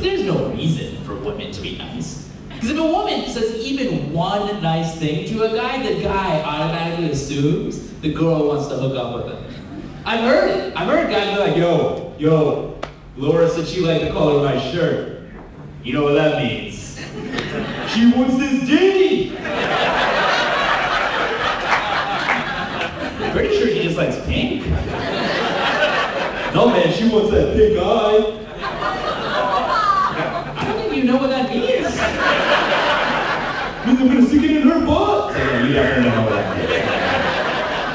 there's no reason for women to be nice. Because if a woman says even one nice thing to a guy, the guy automatically assumes the girl wants to hook up with him. I've heard it. I've heard guys be like, yo, Laura said she liked the color of my shirt. You know what that means? She wants this D! Pretty sure she just likes pink. No man, she wants that pink eye. I don't think you know what that means. Means I'm gonna stick it in her butt. So, yeah, you definitely know what that means.